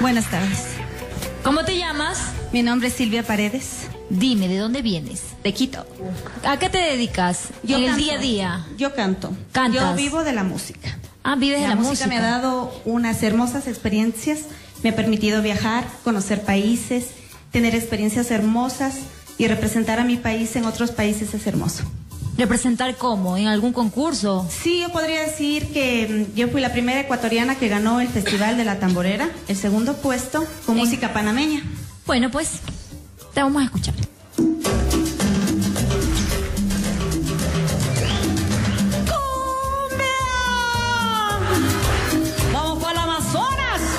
Buenas tardes. ¿Cómo te llamas? Mi nombre es Silvia Paredes. Dime, ¿de dónde vienes? De Quito. ¿A qué te dedicas en el día a día? Yo canto. ¿Cantas? Yo vivo de la música. Ah, vives de la música. Me ha dado unas hermosas experiencias. Me ha permitido viajar, conocer países, tener experiencias hermosas y representar a mi país en otros países es hermoso. ¿Representar cómo? ¿En algún concurso? Sí, yo podría decir que yo fui la primera ecuatoriana que ganó el Festival de la Tamborera, el segundo puesto con música panameña. Bueno, pues te vamos a escuchar. ¡Vamos para el Amazonas!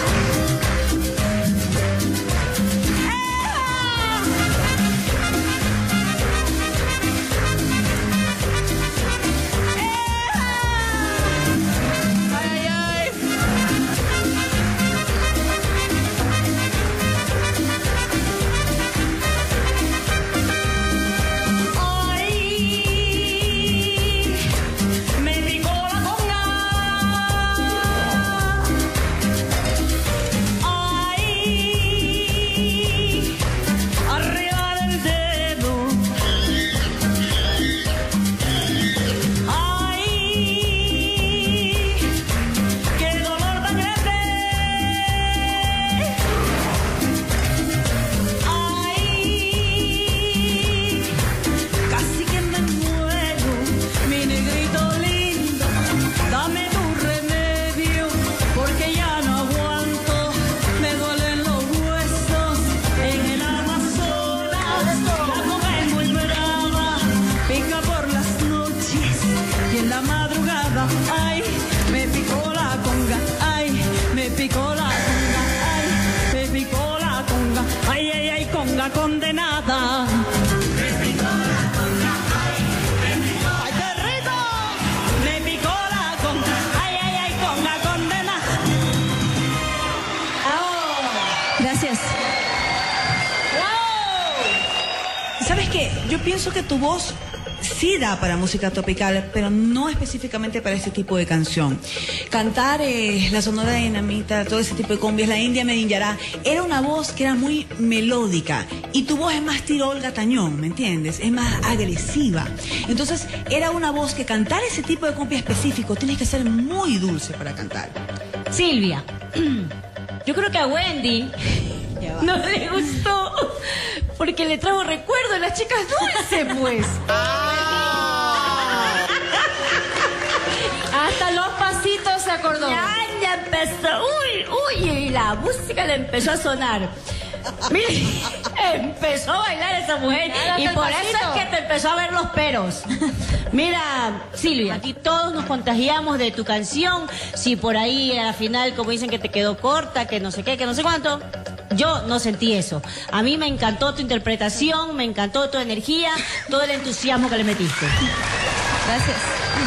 Condenada. Me picó la conga, ay, qué rico. Me picó la conga, ay, conga condenada. Oh. Gracias. Wow. ¿Sabes qué? Yo pienso que tu voz sí da para música tropical, pero no específicamente para este tipo de canción. Cantar la Sonora Dinamita, todo ese tipo de cumbias, la India Medinjará, era una voz que era muy melódica y tu voz es más tiro Olga Tañón, ¿me entiendes? Es más agresiva. Entonces era una voz que cantar ese tipo de cumbia específico tienes que ser muy dulce para cantar. Silvia, yo creo que a Wendy no le gustó porque le trajo recuerdo a las chicas dulces, pues. Hasta los pasitos se acordó. Ya empezó, uy, y la música le empezó a sonar. Mire, empezó a bailar esa mujer y por eso es que te empezó a ver los peros. Mira, Silvia, aquí todos nos contagiamos de tu canción. Si por ahí al final, como dicen, que te quedó corta, que no sé qué, que no sé cuánto, yo no sentí eso. A mí me encantó tu interpretación, me encantó tu energía, todo el entusiasmo que le metiste. Gracias.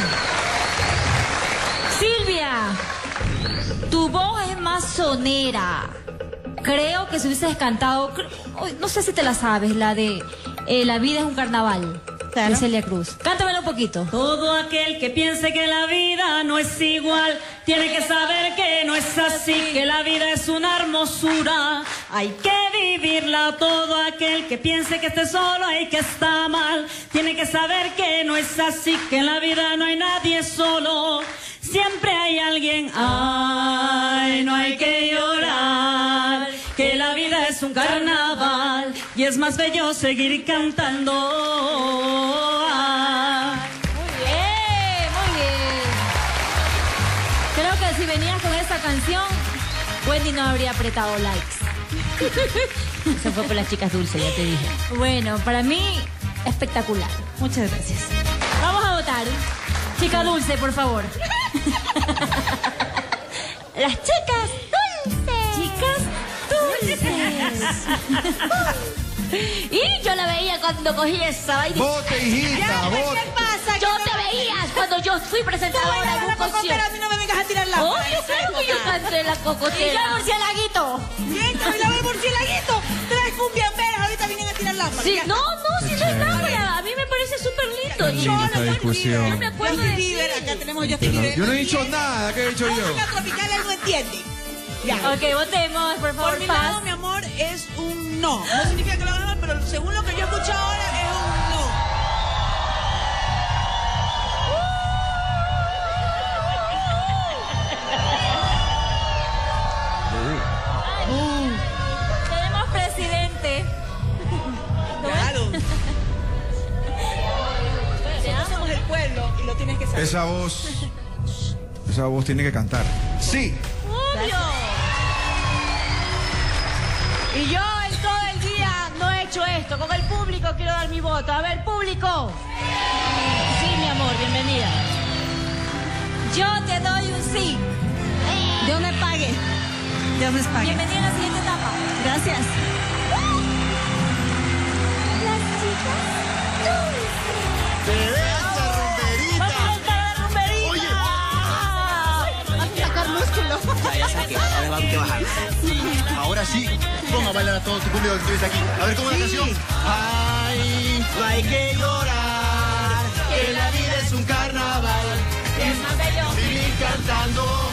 Silvia, tu voz es más sonera. Creo que si hubieses cantado, no sé si te la sabes, la de La vida es un carnaval, claro, de Celia Cruz. Cántamela un poquito. Todo aquel que piense que la vida no es igual, tiene que saber que no es así, que la vida es una hermosura, hay que vivirla. Todo aquel que piense que esté solo y que está mal, tiene que saber que no es así, que en la vida no hay nadie solo, siempre hay alguien. Ay, no hay que llorar, que la vida es un carnaval y es más bello seguir cantando. Muy bien. Creo que si venías con esa canción, Wendy no habría apretado likes. Eso fue por las chicas dulces, ya te dije. Bueno, para mí, espectacular. Muchas gracias. Vamos a votar. Chica dulce, por favor. Las chicas dulces. Chicas dulces. Y yo la veía cuando cogí esa vaina. Vote, hijita, vote. ¿Qué pasa? Yo te veía cuando yo fui presentadora en un concierto. A mí no me vengas a tirar la Obvio, claro que yo canté la cocotera. Y yo murcielaguito. ¿Quién te bailaba el murcielaguito? Tres cumbiamberas ahorita vienen a tirar lámpara. Sí, no, si no es lámpara. A mí me parece súper lindo. Yo esta discusión. No me acuerdo de Justin Bieber, acá tenemos Justin Bieber. Yo no he dicho nada, ¿qué he dicho yo? Música tropical él no entiende. Ya. Ok, votemos, por favor. Por mi lado, mi amor, es un no. No significa que lo haga mal, pero según lo que yo escucho ahora, es un no. Tenemos presidente. Claro. Nosotros somos el pueblo y lo tienes que saber. Esa voz tiene que cantar. Sí. Y yo en todo el día no he hecho esto. Con el público quiero dar mi voto. A ver, público. Sí, mi amor, bienvenida. Yo te doy un sí. Dios me pague. Dios me pague. Bienvenida a la siguiente etapa. Gracias. Las chicas. ¡Vamos a montar la rumberita! Oye. Vamos a sacar músculo. Ya saqué, ahora va a bajar. Ahora sí, ponga a bailar a todo tu público que estuviste aquí. A ver, ¿cómo es la canción? Ay, no hay que llorar, que la vida es un carnaval. Es más bello. Vivir cantando.